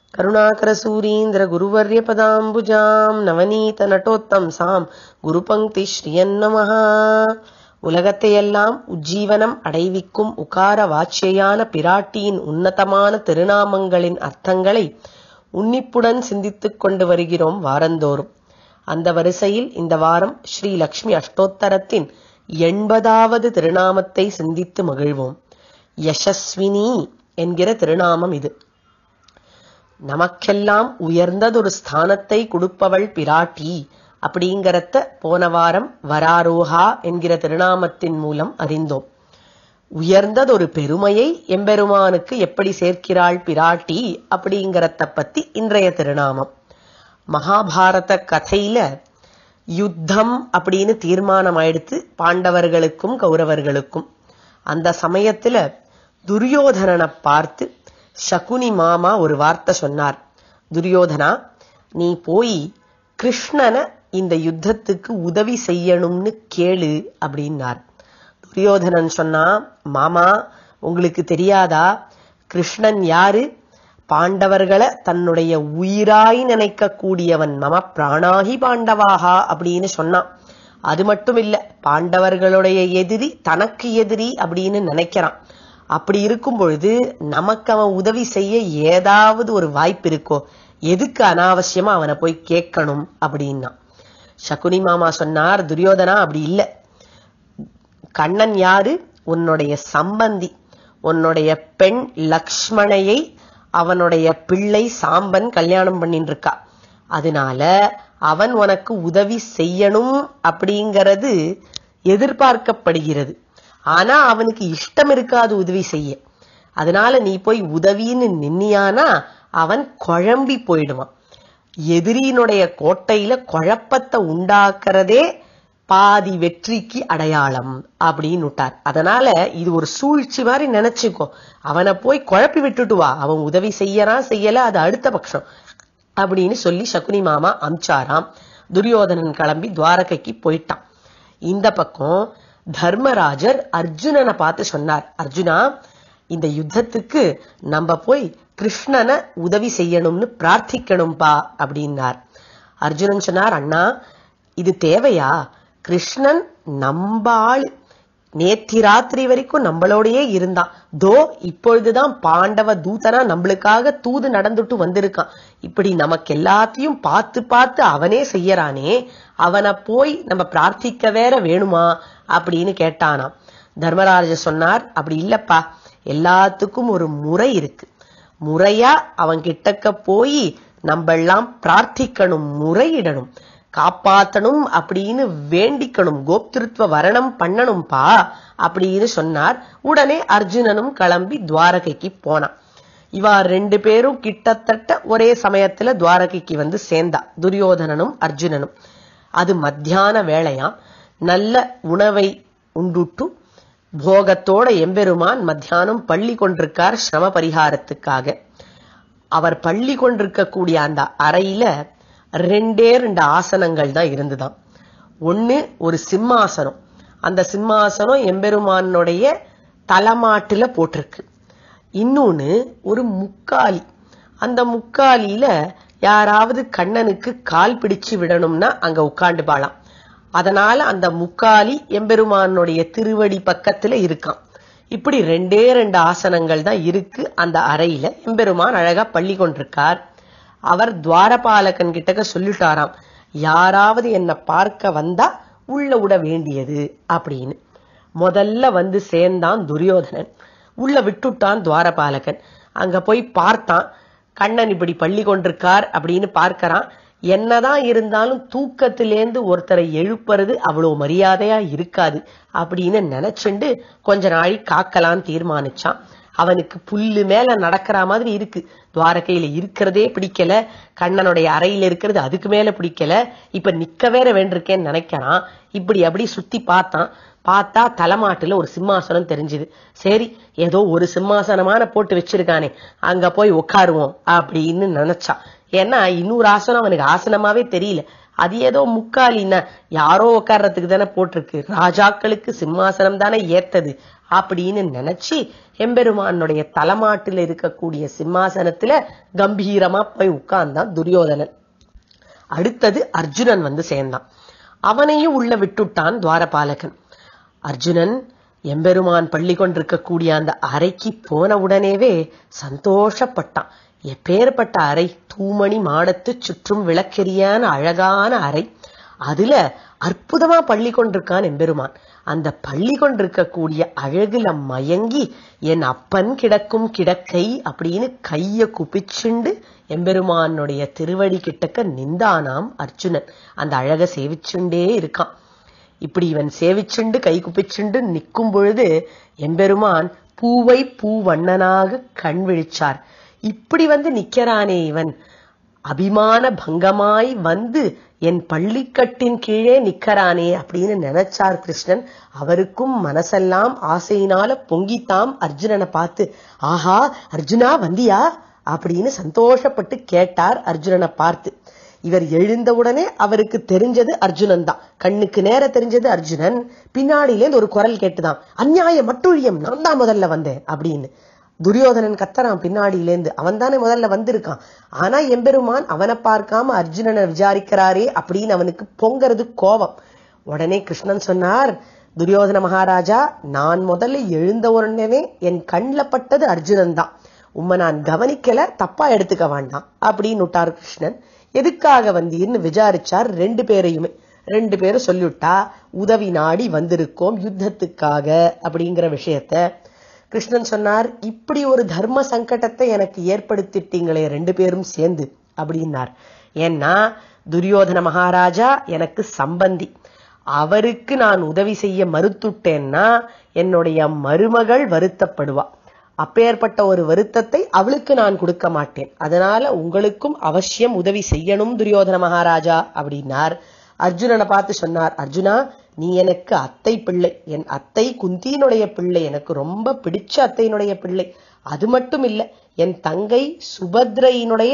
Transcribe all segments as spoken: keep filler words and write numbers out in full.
கருணாகரசூரீந்திர குருவர்ய பதாம்புஜாம் நவநீத நட்டோத்தம்சாம் குருபங்கி ஸ்ரீயன் நமஹ. உலகத்தையெல்லாம் உஜ்ஜீவனம் அடைவிக்கும் உகார வாச்சியான பிராட்டியின் உன்னதமான திருநாமங்களின் அர்த்தங்களை உன்னிப்புடன் சிந்தித்துக் கொண்டு வருகிறோம் வாரந்தோறும். அந்த வரிசையில் இந்த வாரம் ஸ்ரீ லக்ஷ்மி அஷ்டோத்தரத்தின் எண்பதாவது திருநாமத்தை சிந்தித்து மகிழ்வோம். யசஸ்வினி என்கிற திருநாமம் இது. நமக்கெல்லாம் உயர்ந்ததொரு ஸ்தானத்தை கொடுப்பவள் பிராட்டி அப்படிங்கறத போன வாரம் வராரோஹா என்கிற திருநாமத்தின் மூலம் அறிந்தோம். உயர்ந்ததொரு பெருமையை எம்பெருமானுக்கு எப்படி சேர்க்கிறாள் பிராட்டி அப்படிங்கறத பத்தி இன்றைய திருநாமம். மகாபாரத கதையில யுத்தம் அப்படின்னு தீர்மானம் ஆயிடுத்து பாண்டவர்களுக்கும் கௌரவர்களுக்கும். அந்த சமயத்துல துரியோதனனை பார்த்து சகுனி மாமா ஒரு வார்த்தை சொன்னார். துரியோதனா, நீ போய் கிருஷ்ணனை இந்த யுத்தத்துக்கு உதவி செய்யணும்னு கேளு அப்படின்னார். துரியோதனன் சொன்னா, மாமா உங்களுக்கு தெரியாதா கிருஷ்ணன் யாரு? பாண்டவர்களை தன்னுடைய உயிராய் நினைக்க கூடியவன். மம பிராணாகி பாண்டவாகா அப்படின்னு சொன்னான். அது மட்டும் இல்ல, பாண்டவர்களுடைய எதிரி தனக்கு எதிரி அப்படின்னு நினைக்கிறான். அப்படி இருக்கும் பொழுது நமக்கு அவன் உதவி செய்ய ஏதாவது ஒரு வாய்ப்பு இருக்கோ? எதுக்கு அனாவசியமா அவனை போய் கேட்கணும் அப்படின்னா. சகுனி மாமா சொன்னார், துரியோதனா அப்படி இல்ல. கண்ணன் யாரு? உன்னுடைய சம்பந்தி. உன்னுடைய பெண் லக்ஷ்மணையை அவனுடைய பிள்ளை சாம்பன் கல்யாணம் பண்ணிட்டு இருக்கா. அதனால அவன் உனக்கு உதவி செய்யணும் அப்படிங்கிறது எதிர்பார்க்கப்படுகிறது. ஆனா அவனுக்கு இஷ்டம் இருக்காது உதவி செய்ய. அதனால நீ போய் உதவின்னு நின்னியானா அவன் குழம்பி போயிடுவான். எதிரியினுடைய கோட்டையில குழப்பத்தை உண்டாக்குறதே பாதி வெற்றிக்கு அடையாளம் அப்படின்னு விட்டார். அதனால இது ஒரு சூழ்ச்சி மாதிரி நினைச்சுக்கோ. அவனை போய் குழப்பி விட்டுட்டு வா. அவன் உதவி செய்யறான் செய்யல அது அடுத்த பட்சம் அப்படின்னு சொல்லி சகுனி மாமா அம்சாராம். துரியோதனன் கிளம்பி துவாரகைக்கு போயிட்டான். இந்த பக்கம் தர்மராஜர் அர்ஜுனனை பார்த்து சொன்னார், அர்ஜுனா, இந்த யுத்தத்துக்கு நம்ம போய் கிருஷ்ணனை உதவி செய்யணும்னு பிரார்த்திக்கணும்பா அப்படின்னார். அர்ஜுனன் சொன்னார், அண்ணா இது தேவையா? கிருஷ்ணன் நம்ப ஆளு. நேத்தி ராத்திரி வரைக்கும் நம்மளோடயே இருந்தான். தோ இப்பொழுதுதான் பாண்டவ தூதனா நம்மளுக்காக தூது நடந்துட்டு வந்திருக்கான். இப்படி நமக்கு எல்லாத்தையும் பார்த்து பார்த்து அவனே செய்யறானே, அவனை போய் நம்ம பிரார்த்திக்க வேற வேணுமா அப்படின்னு கேட்டானாம். தர்மராஜர் சொன்னார், அப்படி இல்லப்பா, எல்லாத்துக்கும் ஒரு முறை இருக்கு. முறையா அவன் கிட்டக்க போய் நம்ம எல்லாம் பிரார்த்திக்கணும், முறையிடணும், காப்பாத்தணும் அப்படின்னு வேண்டிக்கணும், கோப்திருத்வ வரணம் பண்ணணும்பா அப்படின்னு சொன்னார். உடனே அர்ஜுனனும் கிளம்பி துவாரகைக்கு போனான். இவா ரெண்டு பேரும் கிட்டத்தட்ட ஒரே சமயத்துல துவாரகைக்கு வந்து சேர்ந்தா, துரியோதனனும் அர்ஜுனனும். அது மத்தியான வேளையாம். நல்ல உணவை உண்டுட்டு போகத்தோட எம்பெருமான் மத்தியானம் பள்ளி கொண்டிருக்கார் சிரம பரிகாரத்துக்காக. அவர் பள்ளி கொண்டிருக்கக்கூடிய அந்த அறையில ரெண்டே ரெண்டு ஆசனங்கள் தான் இருந்துதான். ஒண்ணு ஒரு சிம்மாசனம். அந்த சிம்மாசனம் எம்பெருமானுடைய தலைமாட்டுல போட்டிருக்கு. இன்னொன்னு ஒரு முக்காலி. அந்த முக்காலியில யாராவது கண்ணனுக்கு கால் பிடிச்சு விடணும்னா அங்க உட்கார்ந்து பாலாம். அதனால அந்த முக்காலி எம்பெருமானுடைய திருவடி பக்கத்துல இருக்கான். இப்படி ரெண்டே ரெண்டு ஆசனங்கள் தான் இருக்கு அந்த அறையில. எம்பெருமான் அழகா பள்ளி கொண்டிருக்கார். அவர் துவாரபாலகன் கிட்டக்க சொல்லிட்டாராம், யாராவது என்ன பார்க்க வந்தா உள்ள விட வேண்டியது அப்படின்னு. முதல்ல வந்து சேர்ந்தான் துரியோதனன். உள்ள விட்டுட்டான் துவாரபாலகன். அங்க போய் பார்த்தான், கண்ணன் இப்படி பள்ளி கொண்டிருக்கார் அப்படின்னு பார்க்கறான். என்னதான் இருந்தாலும் தூக்கத்திலேந்து ஒருத்தரை எழுப்புறது அவ்வளவு மரியாதையா இருக்காது அப்படின்னு நினைச்சுண்டு கொஞ்ச நாளை காக்கலான்னு தீர்மானிச்சான். அவனுக்கு புல்லு மேல நடக்கிற மாதிரி இருக்கு. துவாரகையில இருக்கிறதே பிடிக்கல, கண்ணனுடைய அறையில இருக்கிறது அதுக்கு மேல பிடிக்கல, இப்ப நிக்க வேற வேண்டிருக்கேன்னு நினைக்கிறான். இப்படி அப்படி சுத்தி பார்த்தான். பார்த்தா தலைமாட்டுல ஒரு சிம்மாசனம் தெரிஞ்சுது. சரி, ஏதோ ஒரு சிம்மாசனமான போட்டு வச்சிருக்கானே, அங்க போய் உட்காருவோம் அப்படின்னு நினைச்சான். ஏன்னா இன்னொரு ஆசனம் அவனுக்கு ஆசனமாவே தெரியல. அது ஏதோ முக்காலின்னா யாரோ உட்கார்றதுக்கு தானே போட்டிருக்கு, ராஜாக்களுக்கு சிம்மாசனம் தானே ஏத்தது அப்படின்னு நினைச்சு எம்பெருமானுடைய தலைமாட்டில் இருக்கக்கூடிய சிம்மாசனத்துல கம்பீரமா போய் உட்கார்ந்தான் துரியோதனன். அடுத்தது அர்ஜுனன் வந்து சேர்ந்தான். அவனையும் உள்ள விட்டுட்டான் துவாரபாலகன். அர்ஜுனன் எம்பெருமான் பள்ளி கொண்டிருக்கக்கூடிய அந்த அறைக்கு போன உடனேவே சந்தோஷப்பட்டான். எப்பேற்பட்ட அறை! தூமணி மாடத்து சுற்றும் விளக்கெரியான அழகான அறை. அதுல அற்புதமா பள்ளி கொண்டிருக்கான் எம்பெருமான். அந்த பள்ளி கொண்டிருக்கக்கூடிய அழகுல மயங்கி என் அப்பன் கிடக்கும் கிடக்கை அப்படின்னு கைய குப்பிச்சுண்டு எம்பெருமானுடைய திருவடி கிட்டக்க நின்றானாம் அர்ஜுனன். அந்த அழக சேவிச்சுண்டே இருக்கான். இப்படி இவன் சேவிச்சுண்டு கை குப்பிச்சுண்டு நிற்கும் பொழுது எம்பெருமான் பூவை பூவண்ணனாக கண் விழிச்சார். இப்படி வந்து நிக்கிறானே இவன், அபிமான பங்கமாய் வந்து என் பள்ளிக்கட்டின் கீழே நிக்கறானே அப்படின்னு நினைச்சார் கிருஷ்ணன். அவருக்கும் மனசெல்லாம் ஆசையினால பொங்கித்தாம் அர்ஜுனனை பார்த்து. ஆஹா அர்ஜுனா வந்தியா அப்படின்னு சந்தோஷப்பட்டு கேட்டார் அர்ஜுனனை பார்த்து. இவர் எழுந்தவுடனே அவருக்கு தெரிஞ்சது அர்ஜுனன் தான். கண்ணுக்கு நேர தெரிஞ்சது அர்ஜுனன். பின்னாடியிலேருந்து ஒரு குரல் கேட்டுதான், அந்நியாய மட்டுழியம், நான் தான் முதல்ல வந்தேன் அப்படின்னு. துரியோதனன் கத்தறான் பின்னாடியிலேந்து. அவன் தானே முதல்ல வந்திருக்கான். ஆனா எம்பெருமான் அவனை பார்க்காம அர்ஜுனனை விசாரிக்கிறாரே அப்படின்னு அவனுக்கு பொங்கறது கோபம். உடனே கிருஷ்ணன் சொன்னார், துரியோதன மகாராஜா, நான் முதல்ல எழுந்த உடனே என் கண்ணில் பட்டது அர்ஜுனன் தான். உம்மை நான் கவனிக்கல, தப்பா எடுத்துக்க வேண்டாம் அப்படின்னு விட்டார் கிருஷ்ணன். எதுக்காக வந்தீர்னு விசாரிச்சார் ரெண்டு பேரையுமே. ரெண்டு பேரும் சொல்லிவிட்டா, உதவி நாடி வந்திருக்கோம் யுத்தத்துக்காக அப்படிங்கிற விஷயத்த. கிருஷ்ணன் சொன்னார், இப்படி ஒரு தர்ம சங்கடத்தை எனக்கு ஏற்படுத்திட்டீங்களே ரெண்டு பேரும் சேர்ந்து அப்படின்னார். ஏன்னா துரியோதன மகாராஜா எனக்கு சம்பந்தி. அவருக்கு நான் உதவி செய்ய மறுத்துட்டேன்னா என்னுடைய மருமகள் வருத்தப்படுவா. அப்பேற்பட்ட ஒரு வருத்தத்தை அவளுக்கு நான் கொடுக்க மாட்டேன். அதனால உங்களுக்கும் அவசியம் உதவி செய்யணும் துரியோதன மகாராஜா அப்படின்னார். அர்ஜுனனை பார்த்து சொன்னார், அர்ஜுனா, நீ எனக்கு அத்தை பிள்ளை, என் அத்தை குந்தியினுடைய பிள்ளை, எனக்கு ரொம்ப பிடிச்ச அத்தையினுடைய பிள்ளை. அது மட்டும் இல்ல, என் தங்கை சுபத்ரையினுடைய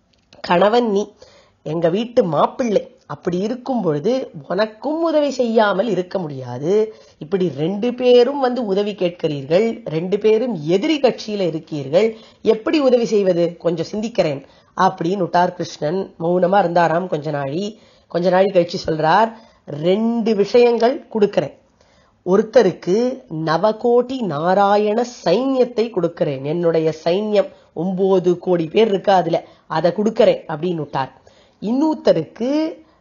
கணவன் நீ, எங்க வீட்டு மாப்பிள்ளை. அப்படி இருக்கும் பொழுது உனக்கும் உதவி செய்யாமல் இருக்க முடியாது. இப்படி ரெண்டு பேரும் வந்து உதவி கேட்கிறீர்கள், ரெண்டு பேரும் எதிரி கட்சியில இருக்கீர்கள், எப்படி உதவி செய்வது? கொஞ்சம் சிந்திக்கிறேன் அப்படின்னு விட்டார் கிருஷ்ணன். மௌனமா இருந்தாராம் கொஞ்ச நாளி. கொஞ்ச நாளி கழிச்சு சொல்றார், ரெண்டு விஷயங்கள் கொடுக்கிறேன். ஒருத்தருக்கு நவகோடி நாராயண சைன்யத்தை கொடுக்கிறேன். என்னுடைய சைன்யம் ஒன்பது கோடி பேர் இருக்கா, அதுல அதை கொடுக்கிறேன் அப்படின்னு விட்டார். இன்னொருத்தருக்கு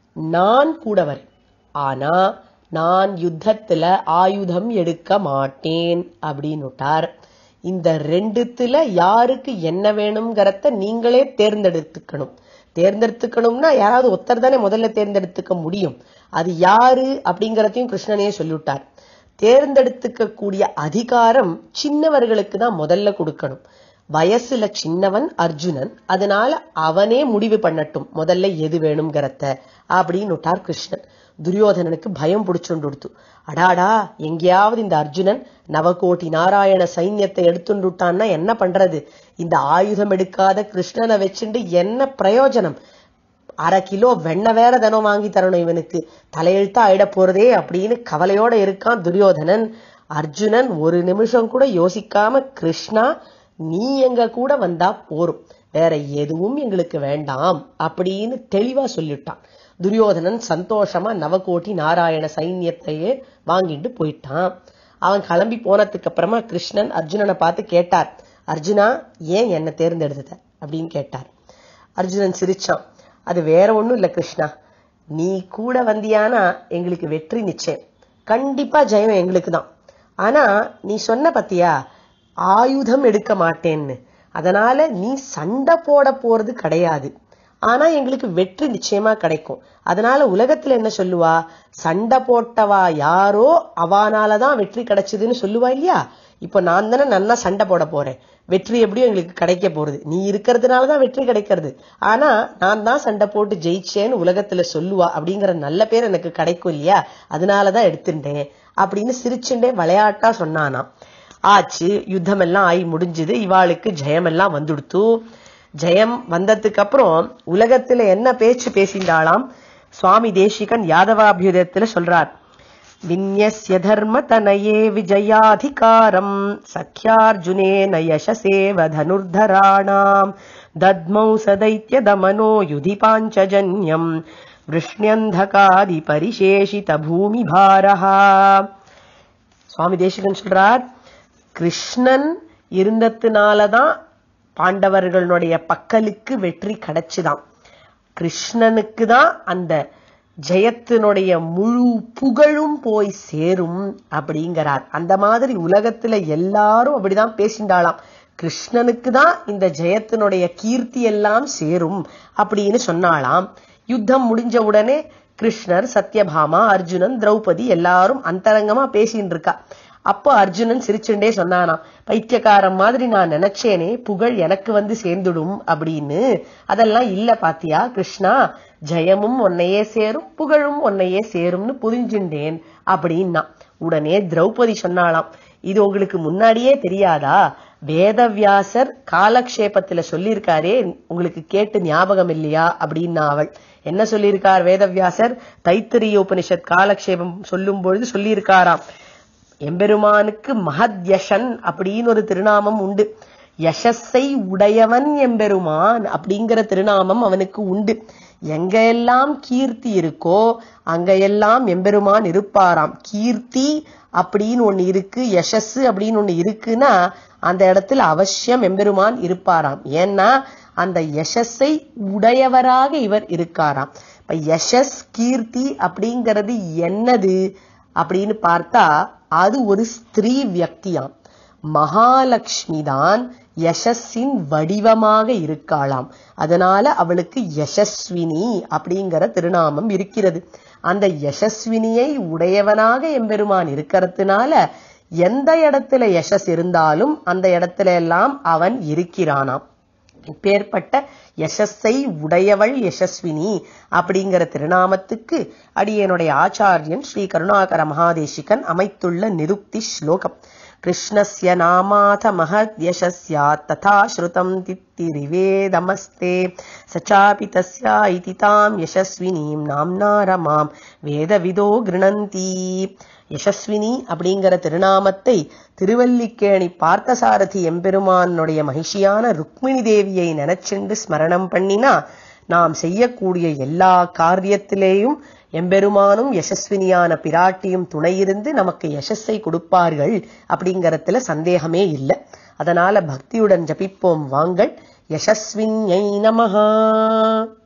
நான் கூட வரேன், ஆனா நான் யுத்தத்துல ஆயுதம் எடுக்க மாட்டேன் அப்படின்னு விட்டார். இந்த ரெண்டுத்துல யாருக்கு என்ன வேணும்ங்கிறத நீங்களே தேர்ந்தெடுத்துக்கணும். தேர்ந்தெடுத்துக்கணும்னா யாராவது ஒருத்தர் தானே முதல்ல தேர்ந்தெடுத்துக்க முடியும். அது யாரு அப்படிங்கறதையும் கிருஷ்ணனே சொல்லிவிட்டார். தேர்ந்தெடுத்துக்க கூடிய அதிகாரம் சின்னவர்களுக்கு தான் முதல்ல கொடுக்கணும். வயசுல சின்னவன் அர்ஜுனன், அதனால அவனே முடிவு பண்ணட்டும் முதல்ல எது வேணும்ங்கிறத அப்படின்னு விட்டார் கிருஷ்ணன். துரியோதனனுக்கு பயம் பிடிச்சுண்டு கொடுத்து, அடாடா, எங்கேயாவது இந்த அர்ஜுனன் நவகோட்டி நாராயண சைன்யத்தை எடுத்துட்டு விட்டான்னா என்ன பண்றது? இந்த ஆயுதம் எடுக்காத கிருஷ்ணனை வச்சுட்டு என்ன பிரயோஜனம்? அரை கிலோ வெண்ணெய் வேற தினம் வாங்கி தரணும் இவனுக்கு, தலையெழுத்தா ஆயிட போறதே அப்படின்னு கவலையோட இருக்கான் துரியோதனன். அர்ஜுனன் ஒரு நிமிஷம் கூட யோசிக்காம, கிருஷ்ணா நீ எங்க கூட வந்தா போரும், வேற எதுவும் எங்களுக்கு வேண்டாம் அப்படின்னு தெளிவா சொல்லிட்டான். துரியோதனன் சந்தோஷமா நவகோட்டி நாராயண சைன்யத்தையே வாங்கிட்டு போயிட்டான். அவன் கிளம்பி போனதுக்கு அப்புறமா கிருஷ்ணன் அர்ஜுனனை பார்த்து கேட்டார், அர்ஜுனா ஏன் என்ன தேர்ந்தெடுத்த அப்படின்னு கேட்டார். அர்ஜுனன் சிரிச்சான், அது வேற ஒண்ணும் இல்ல கிருஷ்ணா, நீ கூட வந்தியானா எங்களுக்கு வெற்றி நிச்சயம், கண்டிப்பா ஜெயம் எங்களுக்கு தான். ஆனா நீ சொன்ன பத்தியா ஆயுதம் எடுக்க மாட்டேன்னு, அதனால நீ சண்டை போட போறது கிடையாது, ஆனா எங்களுக்கு வெற்றி நிச்சயமா கிடைக்கும். அதனால உலகத்துல என்ன சொல்லுவா, சண்டை போட்டவா யாரோ அவானாலதான் வெற்றி கிடைச்சதுன்னு சொல்லுவா இல்லையா? இப்ப நான் தானே நல்லா சண்டை போட போறேன், வெற்றி எப்படியும் எங்களுக்கு கிடைக்க போறது, நீ இருக்கிறதுனாலதான் வெற்றி கிடைக்கிறது, ஆனா நான் தான் சண்டை போட்டு ஜெயிச்சேன்னு உலகத்துல சொல்லுவா அப்படிங்கிற நல்ல பேர் எனக்கு கிடைக்கும் இல்லையா, அதனாலதான் எடுத்துட்டேன் அப்படின்னு சிரிச்சுட்டே விளையாட்டா சொன்னானா. ஆச்சு, யுத்தம் எல்லாம் ஆகி முடிஞ்சது, இவாளுக்கு ஜெயம் எல்லாம் வந்துடுத்து. ஜெயம் வந்ததுக்கு அப்புறம் உலகத்துல என்ன பேச்சு பேசிண்டாளாம் சுவாமி தேசிகன் யாதவாபியுதயத்துல சொல்றார். விந்யஸ்ய தர்மதனயே விஜயாதிகாரம் சக்யார்ஜுனேன யசசேவ தனுர்தராணாம் தத்மௌ சதைத்ய தமனோ யுதி பாஞ்சஜன்யம் விஷ்ண்யந்தகாதி பரிசேஷித பூமி பாரஹா. சுவாமி தேசிகன் சொல்றார், கிருஷ்ணன் இருந்ததுனாலதான் பாண்டவர்களுடைய பக்கலுக்கு வெற்றி கிடைச்சுதான். கிருஷ்ணனுக்கு தான் அந்த ஜெயத்தினுடைய முழு புகழும் போய் சேரும் அப்படிங்கிறார். அந்த மாதிரி உலகத்துல எல்லாரும் அப்படிதான் பேசிண்டாளாம். கிருஷ்ணனுக்கு தான் இந்த ஜெயத்தினுடைய கீர்த்தி எல்லாம் சேரும் அப்படின்னு சொன்னாலாம். யுத்தம் முடிஞ்ச உடனே கிருஷ்ணர், சத்யபாமா, அர்ஜுனன், திரௌபதி எல்லாரும் அந்தரங்கமா பேசின்னு இருக்கா. அப்போ அர்ஜுனன் சிரிச்சுண்டே சொன்னானா, பைத்தியக்காரன் மாதிரி நான் நினைச்சேனே புகழ் எனக்கு வந்து சேர்ந்துடும் அப்படின்னு. அதெல்லாம் இல்ல பாத்தியா கிருஷ்ணா, ஜெயமும் உன்னையே சேரும் புகழும் உன்னையே சேரும்னு புரிஞ்சுண்டேன் அப்படின்னா. உடனே திரௌபதி சொன்னாலாம், இது உங்களுக்கு முன்னாடியே தெரியாதா? வேதவியாசர் காலக்ஷேபத்துல சொல்லியிருக்காரே, உங்களுக்கு கேட்டு ஞாபகம் இல்லையா அப்படின்னா. அவள் என்ன சொல்லியிருக்கார் வேதவியாசர்? தைத்திரிய உபனிஷத் காலக்ஷேபம் சொல்லும் பொழுது சொல்லியிருக்காராம், எம்பெருமானுக்கு மஹத்யஷன் அப்படின்னு ஒரு திருநாமம் உண்டு. யசஸை உடையவன் எம்பெருமான் அப்படிங்கிற திருநாமம் அவனுக்கு உண்டு. எங்க எல்லாம் கீர்த்தி இருக்கோ அங்க எல்லாம் எம்பெருமான் இருப்பாராம். கீர்த்தி அப்படின்னு ஒண்ணு இருக்கு, யசஸ் அப்படின்னு ஒண்ணு இருக்குன்னா அந்த இடத்துல அவசியம் எம்பெருமான் இருப்பாராம். ஏன்னா அந்த யசஸை உடையவராக இவர் இருக்காராம். இப்ப யசஸ் கீர்த்தி அப்படிங்கிறது என்னது அப்படின்னு பார்த்தா அது ஒரு ஸ்திரீ வியக்தியாம். மகாலட்சுமி தான் யசஸின் வடிவமாக இருக்காளாம். அதனால அவளுக்கு யசஸ்வினி அப்படிங்கிற திருநாமம் இருக்கிறது. அந்த யசஸ்வினியை உடையவனாக எம்பெருமான் இருக்கிறதுனால எந்த இடத்துல யசஸ் இருந்தாலும் அந்த இடத்துல எல்லாம் அவன் இருக்கிறானாம். இப்பேற்பட்ட யசஸை உடையவள் யசஸ்வினி அப்படிங்கிற திருநாமத்துக்கு அடியனுடைய ஆச்சாரியன் ஸ்ரீ கருணாகர மகாதேசிகன் அமைத்துள்ள நிருக்தி ஸ்லோகம். கிருஷ்ணஸ்ய நாமாத மஹத்யசஸ்யாத் ததா ஸ்ருதம் தித்திரிவேதமஸ்தே சச்சாபி தஸ்யா இதி தாம் யசஸ்வினீம் நாம்னா ரமாம் வேதவிதோ கிருணந்தி. யசஸ்வினி அப்படிங்கிற திருநாமத்தை திருவல்லிக்கேணி பார்த்தசாரதி எம்பெருமானுடைய மகிழ்ச்சியான ருக்மிணி தேவியை நினைச்சுண்டு ஸ்மரணம் பண்ணினா நாம் செய்யக்கூடிய எல்லா காரியத்திலேயும் எம்பெருமானும் யசஸ்வினியான பிராட்டியும் துணையிருந்து நமக்கு யசஸை கொடுப்பார்கள் அப்படிங்கறதுல சந்தேகமே இல்லை. அதனால பக்தியுடன் ஜபிப்போம் வாங்கள். யசஸ்வின்யை நமஹ.